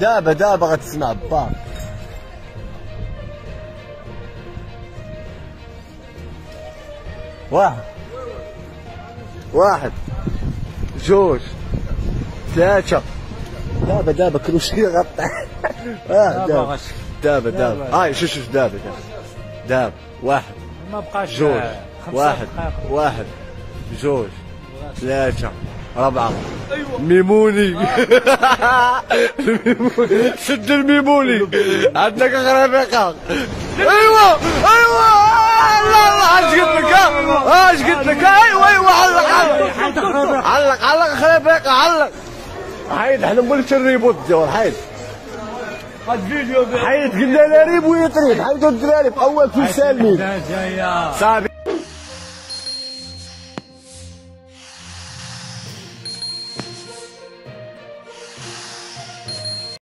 دابا غتسمع باك. واحد جوج ثلاثة. دابا كلشي غطى. دابا هاي شوف دابا واحد ما بقاش جوج واحد جوج ثلاثة أربعة. ميموني. سد الميموني عندك خرافيقة. ايوا الله اش قلت لك ايوا علق خرافيقة علق. حيد حنا مولفش الريبوت ديال حيد قلنا لا ريب ويطريد حيدوا الدراري في اول في سالمين صافي.